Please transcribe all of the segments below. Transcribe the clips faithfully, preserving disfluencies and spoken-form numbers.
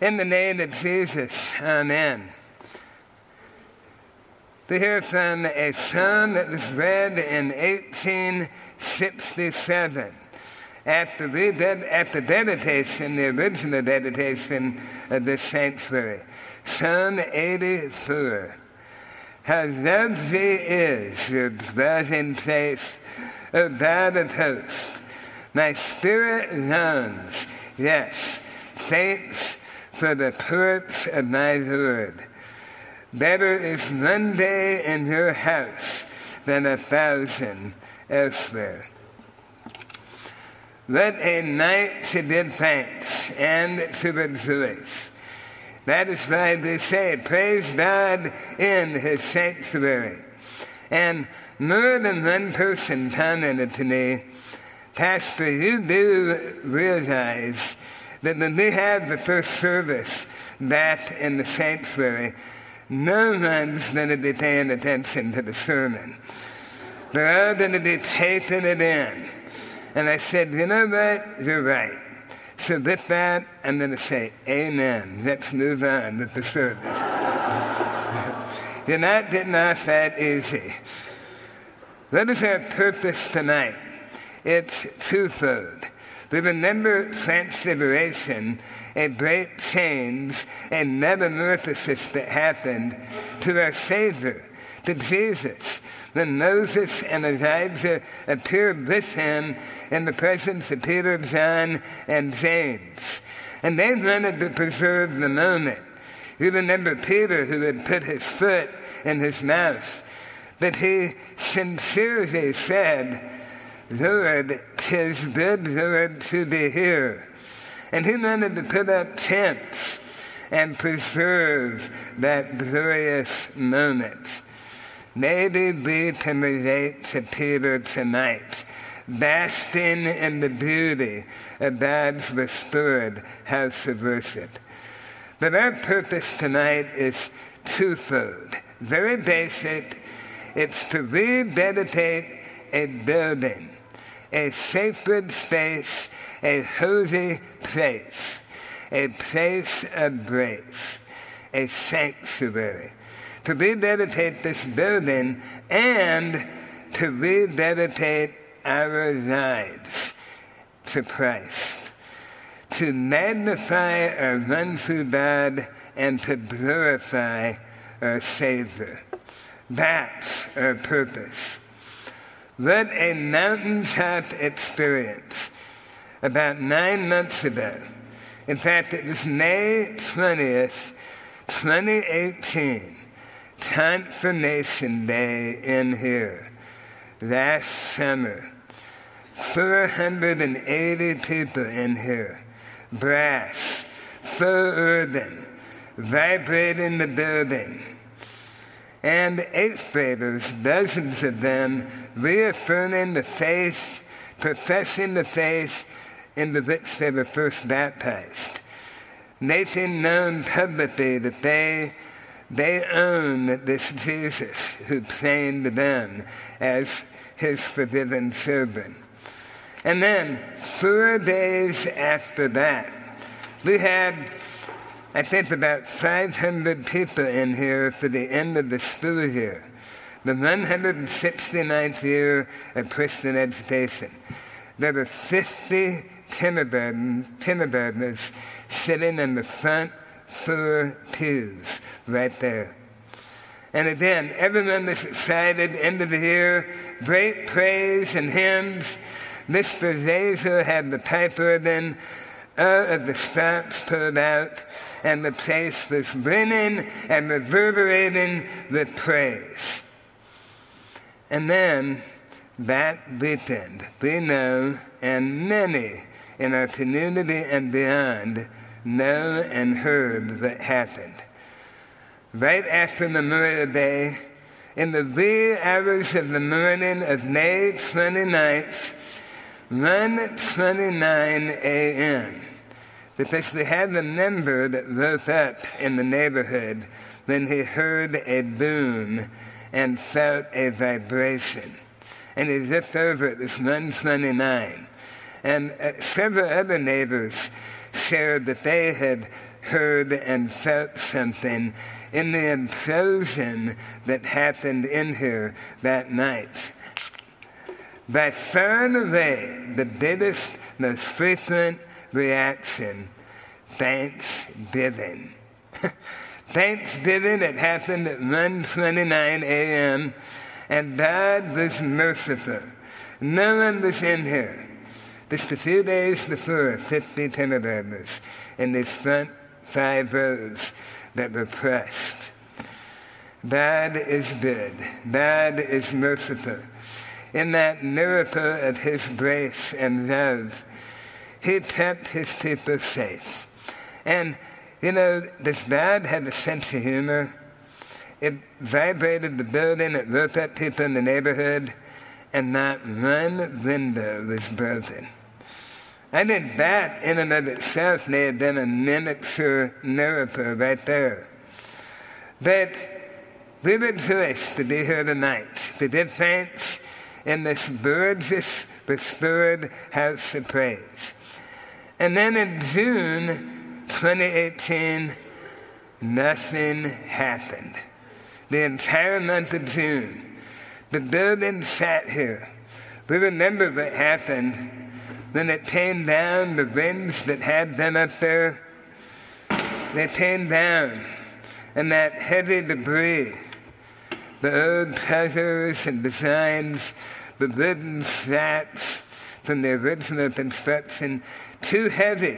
In the name of Jesus, amen. We hear from a psalm that was read in eighteen sixty-seven after, we did, after dedication, the original dedication of this sanctuary. Psalm eighty-four. How lovely is your dwelling place, O God of hosts. My spirit longs, yes, faints for the courts of my Lord. Better is one day in your house than a thousand elsewhere. What a night to give thanks and to rejoice. That is why we say, praise God in his sanctuary. And more than one person commented to me, Pastor, you do realize that when we have the first service back in the sanctuary, no one's going to be paying attention to the sermon. They're all going to be taking it in. And I said, you know what? You're right. So with that, I'm going to say, amen. Let's move on with the service. You're not getting off that easy. What is our purpose tonight? It's twofold. We remember Transfiguration, a great change, a metamorphosis that happened to our Savior, to Jesus, when Moses and Elijah appeared with him in the presence of Peter, John, and James. And they wanted to preserve the moment. You remember Peter, who had put his foot in his mouth, but he sincerely said, Lord, 'tis good, Lord, to be here. And he wanted to put up tents and preserve that glorious moment. Maybe we can relate to Peter tonight, basking in the beauty of God's restored house of worship. But our purpose tonight is twofold. Very basic. It's to rededicate a building, a sacred space, a holy place, a place of grace, a sanctuary. To rededicate this building and to rededicate our lives to Christ. To magnify our one true God and to glorify our Savior. That's our purpose. What a mountaintop experience. About nine months ago, in fact, it was May twentieth, twenty eighteen, Confirmation Day in here, last summer. four hundred eighty people in here, brass, faux urban, vibrating the building. And eighth graders, dozens of them, reaffirming the faith, professing the faith in the which they were first baptized, making known publicly that they, they own this Jesus who claimed them as his forgiven children. And then, four days after that, we had, I think, about five hundred people in here for the end of the school year, the one hundred sixty-ninth year of Christian education. There were fifty kindergarten, kindergartners sitting in the front four pews right there. And again, everyone was excited, end of the year, great praise and hymns. Mister Zazer had the pipe organ, all of the stops pulled out, and the place was ringing and reverberating with praise. And then, that weekend, we know, and many in our community and beyond know and heard what happened. Right after Memorial Day, in the wee hours of the morning of May twenty-ninth, one twenty-nine a.m., because we had a member that woke up in the neighborhood when he heard a boom and felt a vibration. And he looked over, it was one twenty-nine. And uh, several other neighbors shared that they had heard and felt something in the implosion that happened in here that night. By far and away, the biggest, most frequent reaction, thanksgiving. Thanksgiving, it happened at one twenty-nine a.m., and God was merciful. No one was in here. Just a few days before, fifty kindergartners in these front five rows that were pressed. God is good. God is merciful. In that miracle of his grace and love, he kept his people safe. And, you know, this God had a sense of humor. It vibrated the building, it woke up people in the neighborhood, and not one window was broken. I think that, in and of itself, may have been a miniature miracle right there. But we rejoice to be here tonight, to give thanks in this gorgeous, restored house of praise. And then in June twenty eighteen, nothing happened. The entire month of June, the building sat here. We remember what happened when it came down, the winds that had been up there, they came down, and that heavy debris, the old treasures and designs, the wooden slats from the original construction, too heavy,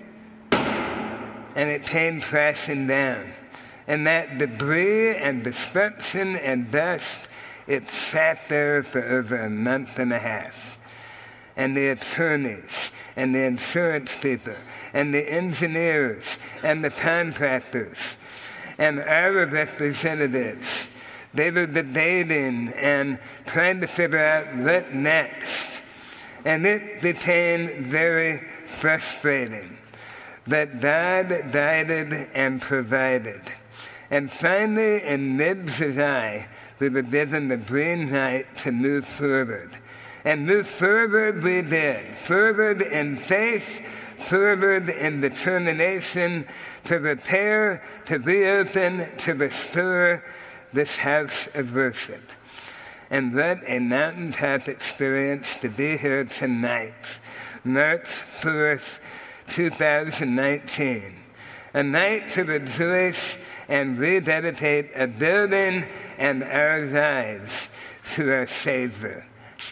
and it came crashing down. And that debris and destruction and dust, it sat there for over a month and a half. And the attorneys, and the insurance people, and the engineers, and the contractors, and our representatives, they were debating and trying to figure out what next. And it became very frustrating. But God guided and provided. And finally, in mid-July, we were given the green light to move forward. And move forward we did. Forward in faith, forward in determination to repair, to reopen, to restore this house of worship. And what a mountaintop experience to be here tonight, March fourth, two thousand nineteen. A night to rejoice and rededicate a building and our lives to our Savior.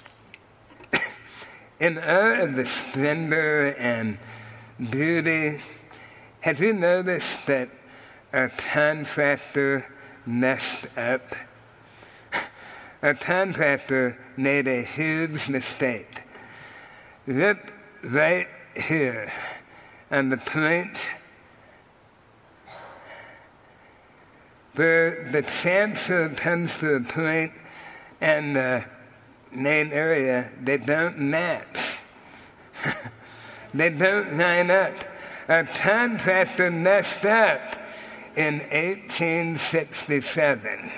In all of the splendor and beauty, have you noticed that our contractor messed up? Our contractor made a huge mistake. Look right here on the point where the chancel comes to a point and the main area, they don't match. They don't line up. Our contractor messed up in eighteen sixty-seven.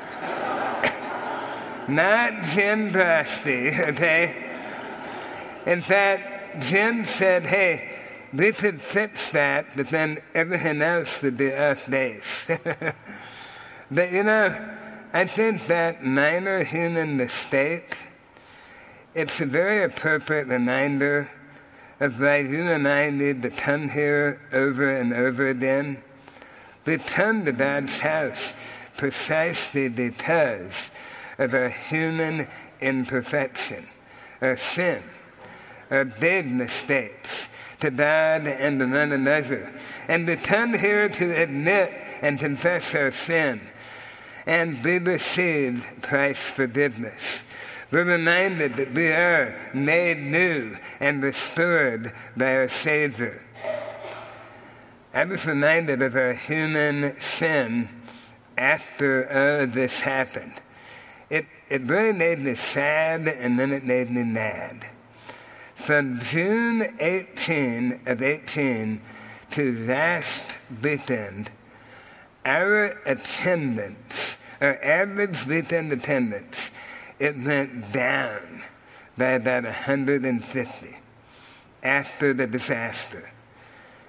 Not Jim Brasby, okay? In fact, Jim said, hey, we could fix that, but then everything else would be off base. But you know, I think that minor human mistake, it's a very appropriate reminder of why you and I need to come here over and over again. We come to God's house precisely because of our human imperfection, our sin, our big mistakes to God and to one another. And we come here to admit and confess our sin. And we receive Christ's forgiveness. We're reminded that we are made new and restored by our Savior. I was reminded of our human sin after all of this happened. It, it really made me sad, and then it made me mad. From June eighteenth of eighteen to last weekend, our attendance, our average weekend attendance, it went down by about one hundred fifty after the disaster.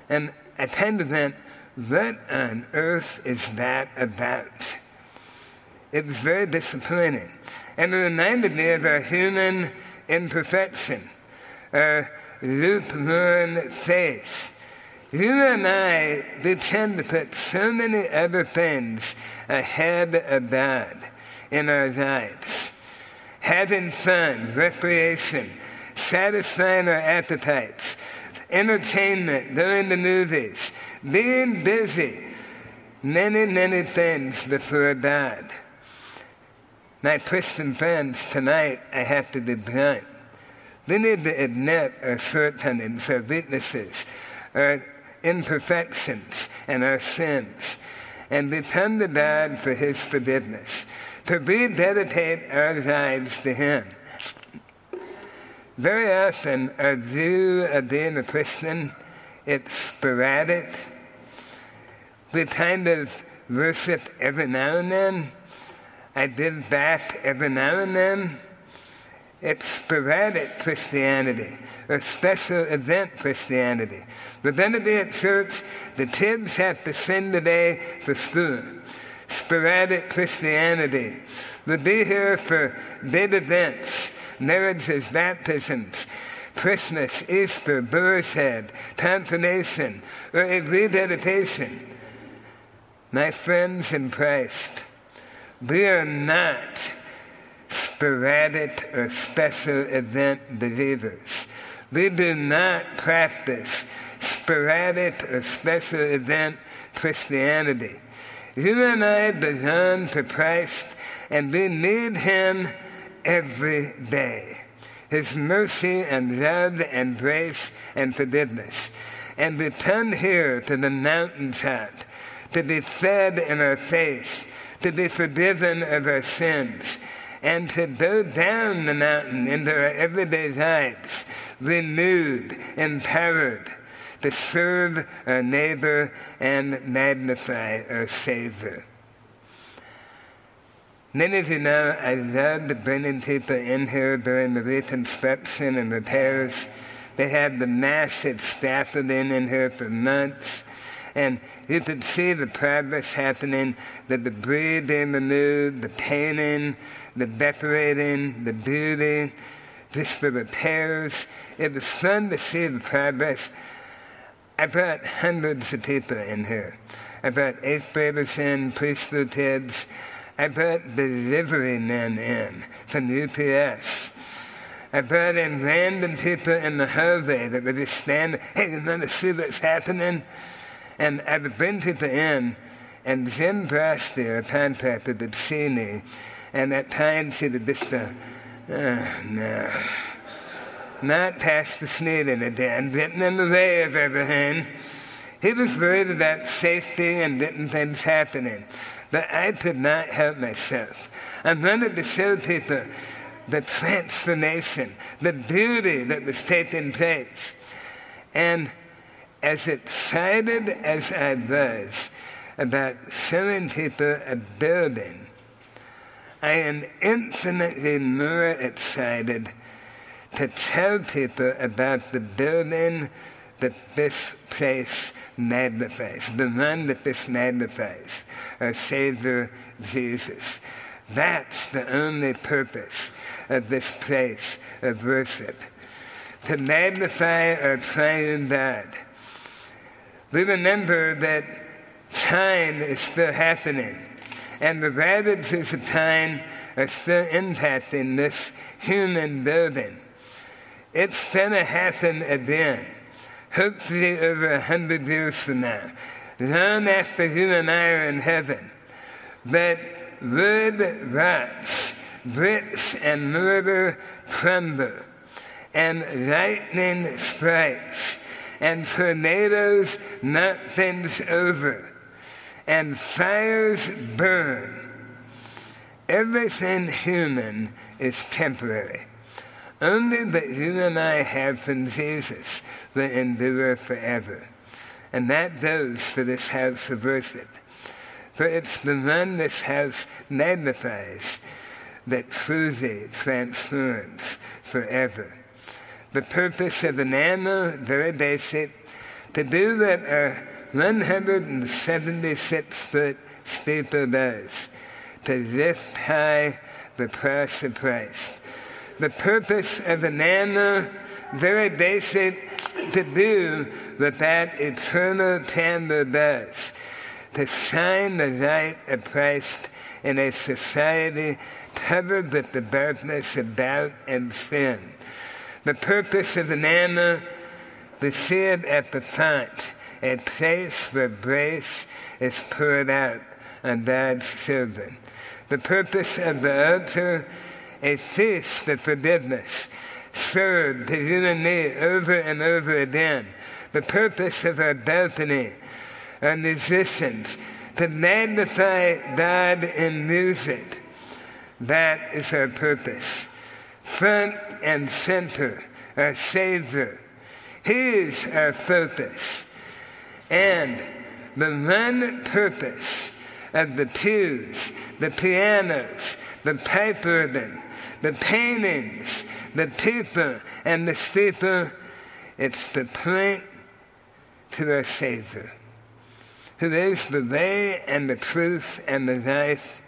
And I kind of went, what on earth is that about? It was very disappointing. And it reminded me of our human imperfection, our lukewarm faith. You and I, we tend to put so many other things ahead of God in our lives. Having fun, recreation, satisfying our appetites, entertainment, going to movies, being busy, many, many things before God. My Christian friends, tonight I have to be blunt. We need to admit our shortcomings, our weaknesses, our imperfections, and our sins, and we come to God for His forgiveness, to rededicate our lives to Him. Very often, our view of being a Christian, it's sporadic. We kind of worship every now and then. I give back every now and then. It's sporadic Christianity, or special event Christianity. We're going to be at church. The kids have to sing today for school. Sporadic Christianity. We'll be here for big events, marriages, baptisms, Christmas, Easter, Boar's Head, confirmation, or a rededication. My friends in Christ, we are not sporadic or special event believers. We do not practice sporadic or special event Christianity. You and I belong to Christ, and we need Him every day. His mercy and love and grace and forgiveness. And we come here to the mountaintop to be fed in our faith, to be forgiven of our sins, and to go down the mountain into our everyday lives, renewed, empowered, to serve our neighbor and magnify our Savior. Many of you know I loved bringing people in here during the reconstruction and repairs. They had the massive scaffolding in here for months. And you could see the progress happening, the debris being removed, the painting, the decorating, the beauty, just the repairs. It was fun to see the progress. I brought hundreds of people in here. I brought eighth graders in, preschool kids. I brought delivery men in from U P S. I brought in random people in the hallway that would just stand, hey, you want to see what's happening? And I would bring people in, and Jim Brasty, our contractor, would see me, and at times he would just go, oh, no. Not Pastor Sneeden again, getting in the way of everything. He was worried about safety and different things happening, but I could not help myself. I wanted to show people the transformation, the beauty that was taking place. And as excited as I was about showing people a building, I am infinitely more excited to tell people about the building that this place magnifies, the one that this magnifies, our Savior Jesus. That's the only purpose of this place of worship, to magnify our triune God. We remember that time is still happening, and the ravages of time are still impacting this human building. It's going to happen again, hopefully over a hundred years from now, long after you and I are in heaven. But wood rots, bricks and mortar crumble, and lightning strikes, and tornadoes knock things over, and fires burn. Everything human is temporary. Only that you and I have from Jesus will endure forever. And that goes for this house of worship. For it's the one this house magnifies that truly transforms forever. The purpose of an animal, very basic, to do what our one hundred seventy-six foot steeple does, to lift high the cross of Christ. The purpose of an animal, very basic, to do what that eternal candle does, to shine the light of Christ in a society covered with the darkness of doubt and sin. The purpose of an animal, to see it at the font, a place where grace is poured out on God's children. The purpose of the altar, a feast of forgiveness, served to you and me over and over again. The purpose of our balcony, our musicians, to magnify God in music. That is our purpose. Front and center, our Savior. He is our focus. And the one purpose of the pews, the pianos, the pipe organ, the paintings, the people, and the steeple, it's to point to our Savior, who is the way and the truth and the life.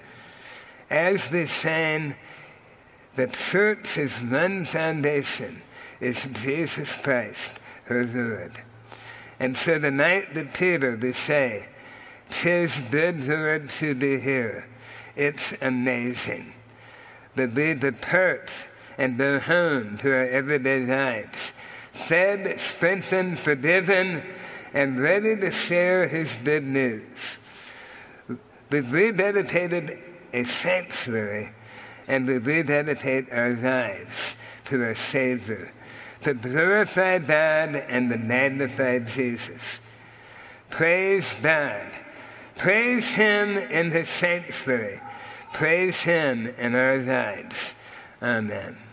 As we sang, the church's one foundation is Jesus Christ, her Lord. And so tonight the Peter we say, "'Tis good, Lord, to be here. It's amazing." But we depart and go home to our everyday lives, fed, strengthened, forgiven, and ready to share his good news. We've rededicated a sanctuary, and we rededicate our lives to our Savior, to glorify God and to magnify Jesus. Praise God. Praise him in his sanctuary. Praise him in our lives. Amen.